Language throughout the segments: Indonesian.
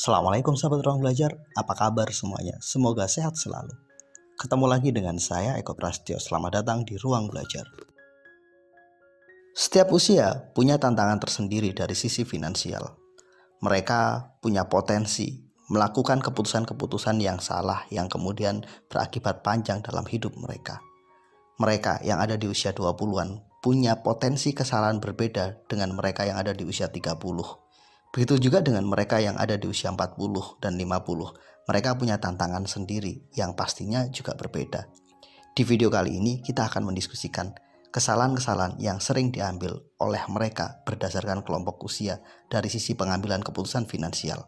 Assalamualaikum sahabat ruang belajar, apa kabar semuanya? Semoga sehat selalu. Ketemu lagi dengan saya Eko Prastio, selamat datang di Ruang Belajar. Setiap usia punya tantangan tersendiri dari sisi finansial. Mereka punya potensi melakukan keputusan-keputusan yang salah yang kemudian berakibat panjang dalam hidup mereka. Mereka yang ada di usia 20-an punya potensi kesalahan berbeda dengan mereka yang ada di usia 30. Begitu juga dengan mereka yang ada di usia 40 dan 50. Mereka punya tantangan sendiri yang pastinya juga berbeda. Di video kali ini kita akan mendiskusikan kesalahan-kesalahan yang sering diambil oleh mereka berdasarkan kelompok usia dari sisi pengambilan keputusan finansial.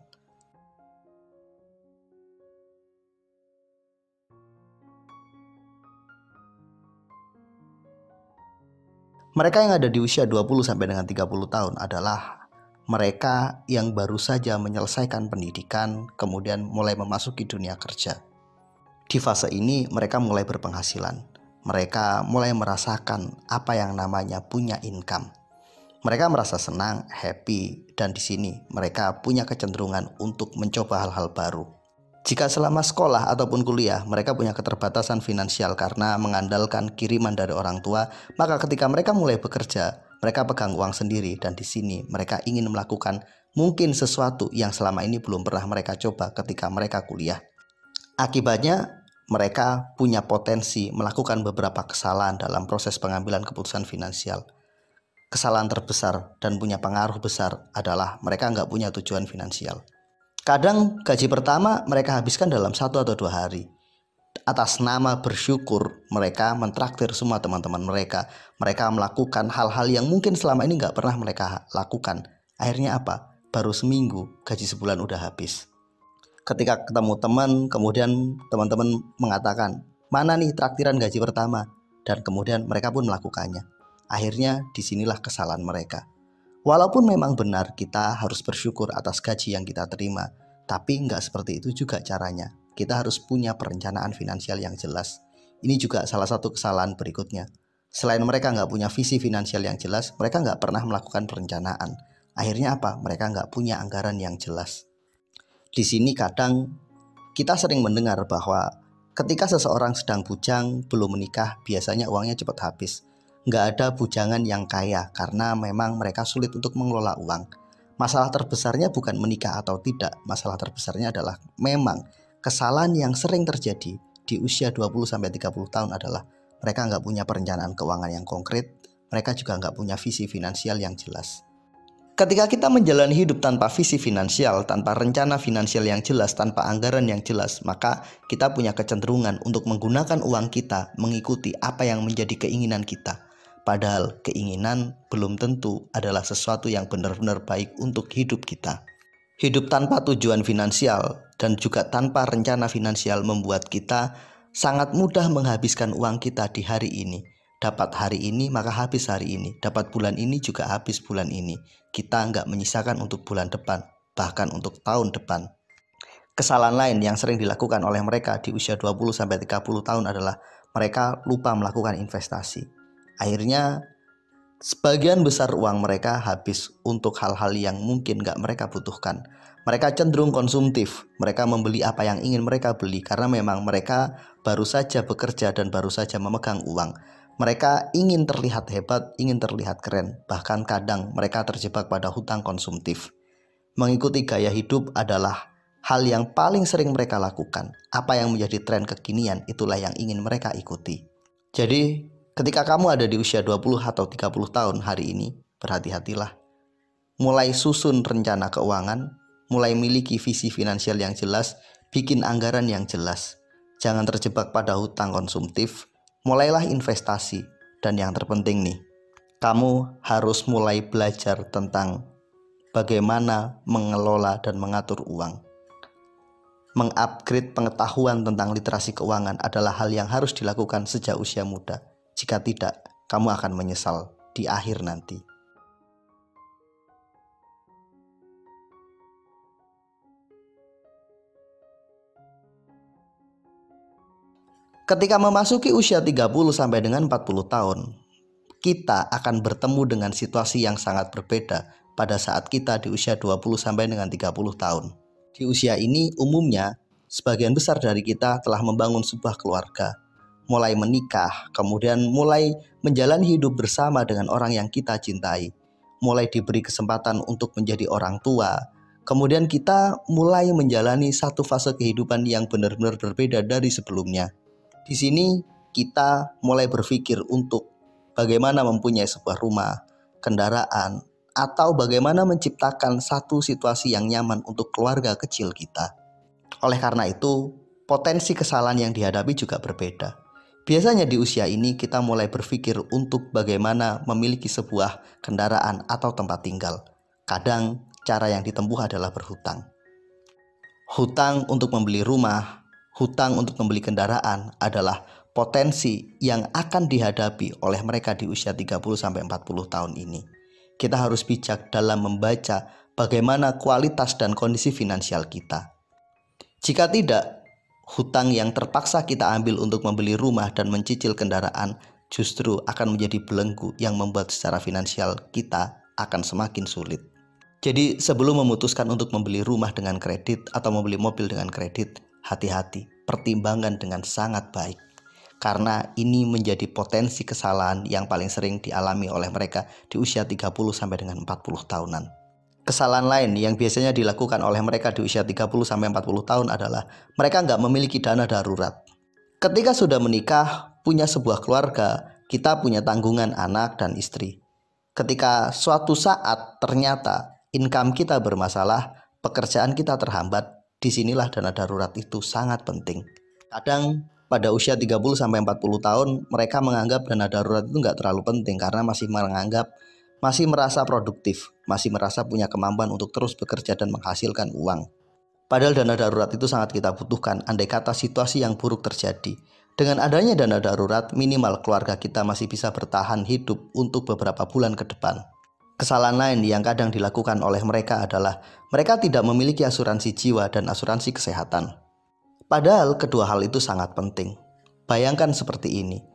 Mereka yang ada di usia 20 sampai dengan 30 tahun adalah mereka yang baru saja menyelesaikan pendidikan, kemudian mulai memasuki dunia kerja. Di fase ini mereka mulai berpenghasilan. Mereka mulai merasakan apa yang namanya punya income. Mereka merasa senang, happy, dan di sini mereka punya kecenderungan untuk mencoba hal-hal baru. Jika selama sekolah ataupun kuliah mereka punya keterbatasan finansial karena mengandalkan kiriman dari orang tua, maka ketika mereka mulai bekerja, mereka pegang uang sendiri dan di sini mereka ingin melakukan mungkin sesuatu yang selama ini belum pernah mereka coba ketika mereka kuliah. Akibatnya mereka punya potensi melakukan beberapa kesalahan dalam proses pengambilan keputusan finansial. Kesalahan terbesar dan punya pengaruh besar adalah mereka nggak punya tujuan finansial. Kadang gaji pertama mereka habiskan dalam 1 atau 2 hari. Atas nama bersyukur mereka mentraktir semua teman-teman mereka. Mereka melakukan hal-hal yang mungkin selama ini nggak pernah mereka lakukan. Akhirnya apa? Baru seminggu gaji sebulan udah habis. Ketika ketemu teman, kemudian teman-teman mengatakan, mana nih traktiran gaji pertama? Dan kemudian mereka pun melakukannya. Akhirnya disinilah kesalahan mereka. Walaupun memang benar kita harus bersyukur atas gaji yang kita terima, tapi nggak seperti itu juga caranya. Kita harus punya perencanaan finansial yang jelas. Ini juga salah satu kesalahan berikutnya. Selain mereka nggak punya visi finansial yang jelas, mereka nggak pernah melakukan perencanaan. Akhirnya apa? Mereka nggak punya anggaran yang jelas. Di sini kadang kita sering mendengar bahwa ketika seseorang sedang bujang, belum menikah, biasanya uangnya cepat habis. Nggak ada bujangan yang kaya karena memang mereka sulit untuk mengelola uang. Masalah terbesarnya bukan menikah atau tidak. Masalah terbesarnya adalah memang kesalahan yang sering terjadi di usia 20-30 tahun adalah mereka nggak punya perencanaan keuangan yang konkret. Mereka juga nggak punya visi finansial yang jelas. Ketika kita menjalani hidup tanpa visi finansial, tanpa rencana finansial yang jelas, tanpa anggaran yang jelas, maka kita punya kecenderungan untuk menggunakan uang kita mengikuti apa yang menjadi keinginan kita. Padahal keinginan belum tentu adalah sesuatu yang benar-benar baik untuk hidup kita. Hidup tanpa tujuan finansial dan juga tanpa rencana finansial membuat kita sangat mudah menghabiskan uang kita di hari ini. Dapat hari ini maka habis hari ini. Dapat bulan ini juga habis bulan ini. Kita nggak menyisakan untuk bulan depan, bahkan untuk tahun depan. Kesalahan lain yang sering dilakukan oleh mereka di usia 20-30 tahun adalah mereka lupa melakukan investasi. Akhirnya sebagian besar uang mereka habis untuk hal-hal yang mungkin gak mereka butuhkan. Mereka cenderung konsumtif. Mereka membeli apa yang ingin mereka beli karena memang mereka baru saja bekerja dan baru saja memegang uang. Mereka ingin terlihat hebat, ingin terlihat keren. Bahkan kadang mereka terjebak pada hutang konsumtif. Mengikuti gaya hidup adalah hal yang paling sering mereka lakukan. Apa yang menjadi tren kekinian itulah yang ingin mereka ikuti. Jadi ketika kamu ada di usia 20 atau 30 tahun hari ini, berhati-hatilah. Mulai susun rencana keuangan, mulai miliki visi finansial yang jelas, bikin anggaran yang jelas. Jangan terjebak pada hutang konsumtif, mulailah investasi. Dan yang terpenting nih, kamu harus mulai belajar tentang bagaimana mengelola dan mengatur uang. Mengupgrade pengetahuan tentang literasi keuangan adalah hal yang harus dilakukan sejak usia muda. Jika tidak, kamu akan menyesal di akhir nanti. Ketika memasuki usia 30 sampai dengan 40 tahun, kita akan bertemu dengan situasi yang sangat berbeda pada saat kita di usia 20 sampai dengan 30 tahun. Di usia ini umumnya sebagian besar dari kita telah membangun sebuah keluarga, mulai menikah, kemudian mulai menjalani hidup bersama dengan orang yang kita cintai, mulai diberi kesempatan untuk menjadi orang tua. Kemudian kita mulai menjalani satu fase kehidupan yang benar-benar berbeda dari sebelumnya. Di sini kita mulai berpikir untuk bagaimana mempunyai sebuah rumah, kendaraan, atau bagaimana menciptakan satu situasi yang nyaman untuk keluarga kecil kita. Oleh karena itu, potensi kesalahan yang dihadapi juga berbeda. Biasanya di usia ini kita mulai berpikir untuk bagaimana memiliki sebuah kendaraan atau tempat tinggal. Kadang cara yang ditempuh adalah berhutang. Hutang untuk membeli rumah, hutang untuk membeli kendaraan adalah potensi yang akan dihadapi oleh mereka di usia 30-40 tahun ini. Kita harus bijak dalam membaca bagaimana kualitas dan kondisi finansial kita. Jika tidak, hutang yang terpaksa kita ambil untuk membeli rumah dan mencicil kendaraan justru akan menjadi belenggu yang membuat secara finansial kita akan semakin sulit. Jadi sebelum memutuskan untuk membeli rumah dengan kredit atau membeli mobil dengan kredit, hati-hati, pertimbangkan dengan sangat baik. Karena ini menjadi potensi kesalahan yang paling sering dialami oleh mereka di usia 30 sampai dengan 40 tahunan. Kesalahan lain yang biasanya dilakukan oleh mereka di usia 30-40 tahun adalah mereka nggak memiliki dana darurat. Ketika sudah menikah, punya sebuah keluarga, kita punya tanggungan anak dan istri. Ketika suatu saat ternyata income kita bermasalah, pekerjaan kita terhambat, disinilah dana darurat itu sangat penting. Kadang pada usia 30-40 tahun, mereka menganggap dana darurat itu nggak terlalu penting karena masih merasa produktif, masih merasa punya kemampuan untuk terus bekerja dan menghasilkan uang. Padahal dana darurat itu sangat kita butuhkan andai kata situasi yang buruk terjadi. Dengan adanya dana darurat, minimal keluarga kita masih bisa bertahan hidup untuk beberapa bulan ke depan. Kesalahan lain yang kadang dilakukan oleh mereka adalah mereka tidak memiliki asuransi jiwa dan asuransi kesehatan. Padahal kedua hal itu sangat penting. Bayangkan seperti ini.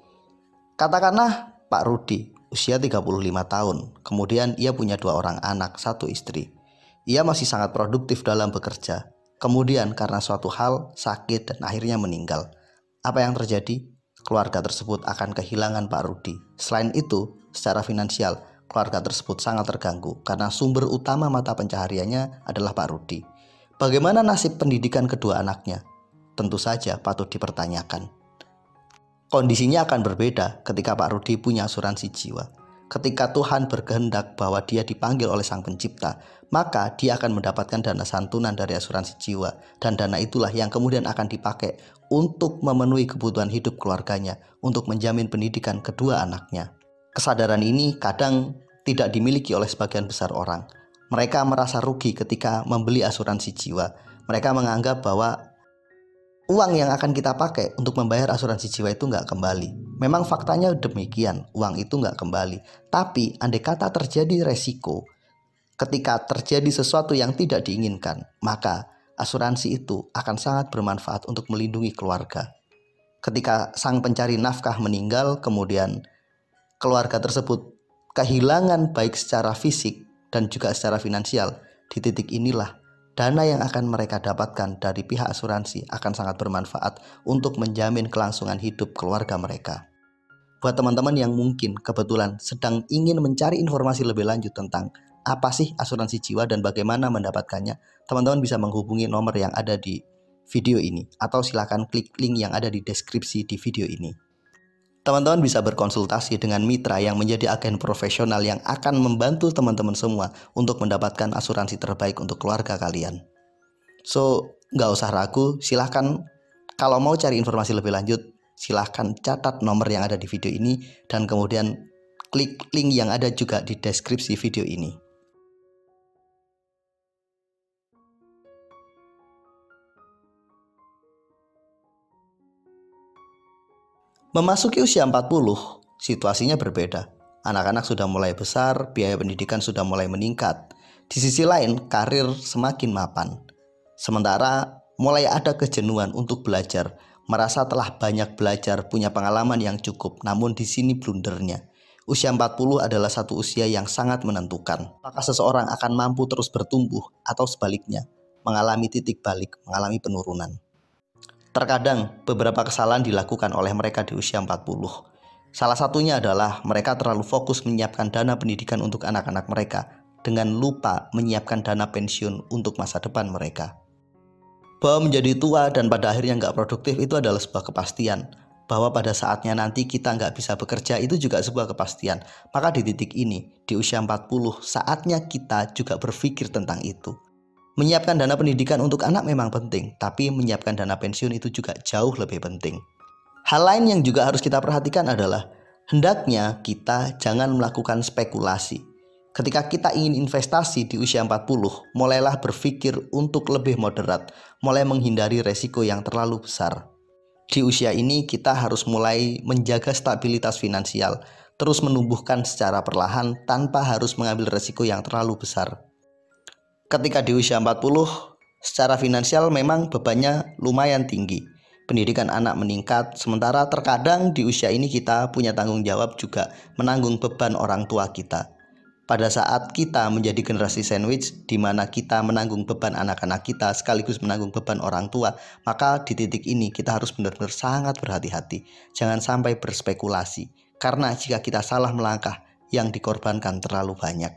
Katakanlah Pak Rudi usia 35 tahun, kemudian ia punya 2 orang anak, 1 istri. Ia masih sangat produktif dalam bekerja. Kemudian karena suatu hal sakit dan akhirnya meninggal. Apa yang terjadi? Keluarga tersebut akan kehilangan Pak Rudi. Selain itu, secara finansial, keluarga tersebut sangat terganggu karena sumber utama mata pencahariannya adalah Pak Rudi. Bagaimana nasib pendidikan kedua anaknya? Tentu saja patut dipertanyakan. Kondisinya akan berbeda ketika Pak Rudi punya asuransi jiwa. Ketika Tuhan berkehendak bahwa dia dipanggil oleh Sang Pencipta, maka dia akan mendapatkan dana santunan dari asuransi jiwa. Dan dana itulah yang kemudian akan dipakai untuk memenuhi kebutuhan hidup keluarganya, untuk menjamin pendidikan kedua anaknya. Kesadaran ini kadang tidak dimiliki oleh sebagian besar orang. Mereka merasa rugi ketika membeli asuransi jiwa. Mereka menganggap bahwa uang yang akan kita pakai untuk membayar asuransi jiwa itu nggak kembali. Memang faktanya demikian, uang itu nggak kembali. Tapi andai kata terjadi resiko, ketika terjadi sesuatu yang tidak diinginkan, maka asuransi itu akan sangat bermanfaat untuk melindungi keluarga. Ketika sang pencari nafkah meninggal, kemudian keluarga tersebut kehilangan baik secara fisik dan juga secara finansial, di titik inilah dana yang akan mereka dapatkan dari pihak asuransi akan sangat bermanfaat untuk menjamin kelangsungan hidup keluarga mereka. Buat teman-teman yang mungkin kebetulan sedang ingin mencari informasi lebih lanjut tentang apa sih asuransi jiwa dan bagaimana mendapatkannya, teman-teman bisa menghubungi nomor yang ada di video ini atau silakan klik link yang ada di deskripsi di video ini. Teman-teman bisa berkonsultasi dengan mitra yang menjadi agen profesional yang akan membantu teman-teman semua untuk mendapatkan asuransi terbaik untuk keluarga kalian. So, nggak usah ragu, silahkan kalau mau cari informasi lebih lanjut, silahkan catat nomor yang ada di video ini dan kemudian klik link yang ada juga di deskripsi video ini. Memasuki usia 40, situasinya berbeda. Anak-anak sudah mulai besar, biaya pendidikan sudah mulai meningkat. Di sisi lain, karir semakin mapan. Sementara mulai ada kejenuhan untuk belajar, merasa telah banyak belajar, punya pengalaman yang cukup, namun di sini blundernya. Usia 40 adalah satu usia yang sangat menentukan. Apakah seseorang akan mampu terus bertumbuh atau sebaliknya? mengalami titik balik, mengalami penurunan. Terkadang beberapa kesalahan dilakukan oleh mereka di usia 40. Salah satunya adalah mereka terlalu fokus menyiapkan dana pendidikan untuk anak-anak mereka dengan lupa menyiapkan dana pensiun untuk masa depan mereka. Bahwa menjadi tua dan pada akhirnya nggak produktif itu adalah sebuah kepastian. Bahwa pada saatnya nanti kita nggak bisa bekerja itu juga sebuah kepastian. Maka di titik ini, di usia 40, saatnya kita juga berpikir tentang itu. Menyiapkan dana pendidikan untuk anak memang penting, tapi menyiapkan dana pensiun itu juga jauh lebih penting. Hal lain yang juga harus kita perhatikan adalah hendaknya kita jangan melakukan spekulasi. Ketika kita ingin investasi di usia 40, mulailah berpikir untuk lebih moderat, mulai menghindari resiko yang terlalu besar. Di usia ini kita harus mulai menjaga stabilitas finansial, terus menumbuhkan secara perlahan tanpa harus mengambil resiko yang terlalu besar. Ketika di usia 40, secara finansial memang bebannya lumayan tinggi. Pendidikan anak meningkat, sementara terkadang di usia ini kita punya tanggung jawab juga menanggung beban orang tua kita. Pada saat kita menjadi generasi sandwich di mana kita menanggung beban anak-anak kita sekaligus menanggung beban orang tua, maka di titik ini kita harus benar-benar sangat berhati-hati. Jangan sampai berspekulasi, karena jika kita salah melangkah, yang dikorbankan terlalu banyak.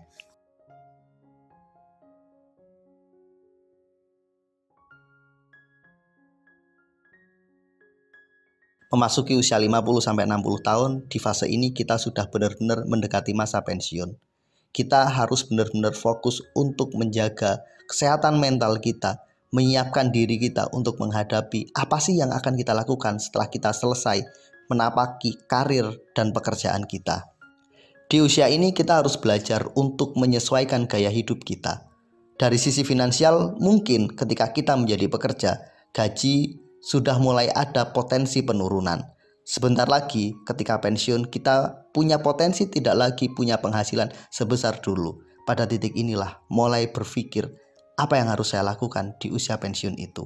Memasuki usia 50-60 tahun, di fase ini kita sudah benar-benar mendekati masa pensiun. Kita harus benar-benar fokus untuk menjaga kesehatan mental kita, menyiapkan diri kita untuk menghadapi apa sih yang akan kita lakukan setelah kita selesai menapaki karir dan pekerjaan kita. Di usia ini kita harus belajar untuk menyesuaikan gaya hidup kita. Dari sisi finansial, mungkin ketika kita menjadi pekerja, gaji sudah mulai ada potensi penurunan. Sebentar lagi ketika pensiun kita punya potensi tidak lagi punya penghasilan sebesar dulu. Pada titik inilah mulai berpikir apa yang harus saya lakukan di usia pensiun itu.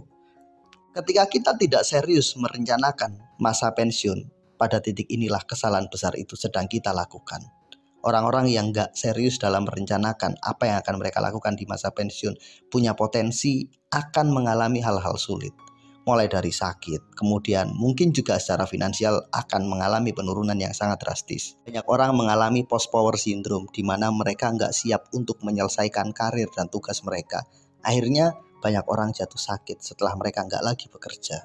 Ketika kita tidak serius merencanakan masa pensiun, pada titik inilah kesalahan besar itu sedang kita lakukan. Orang-orang yang gak serius dalam merencanakan apa yang akan mereka lakukan di masa pensiun punya potensi akan mengalami hal-hal sulit. Mulai dari sakit, kemudian mungkin juga secara finansial akan mengalami penurunan yang sangat drastis. Banyak orang mengalami post-power syndrome di mana mereka nggak siap untuk menyelesaikan karir dan tugas mereka. Akhirnya banyak orang jatuh sakit setelah mereka nggak lagi bekerja.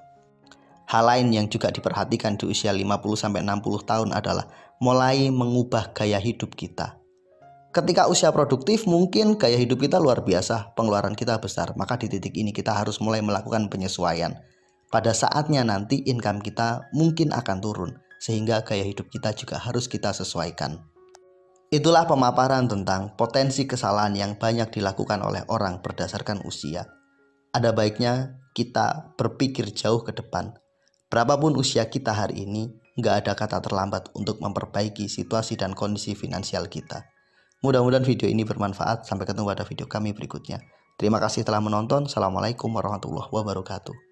Hal lain yang juga diperhatikan di usia 50-60 tahun adalah mulai mengubah gaya hidup kita. Ketika usia produktif mungkin gaya hidup kita luar biasa, pengeluaran kita besar, maka di titik ini kita harus mulai melakukan penyesuaian. Pada saatnya nanti income kita mungkin akan turun, sehingga gaya hidup kita juga harus kita sesuaikan. Itulah pemaparan tentang potensi kesalahan yang banyak dilakukan oleh orang berdasarkan usia. Ada baiknya kita berpikir jauh ke depan. Berapapun usia kita hari ini, nggak ada kata terlambat untuk memperbaiki situasi dan kondisi finansial kita. Mudah-mudahan video ini bermanfaat. Sampai ketemu pada video kami berikutnya. Terima kasih telah menonton. Assalamualaikum warahmatullahi wabarakatuh.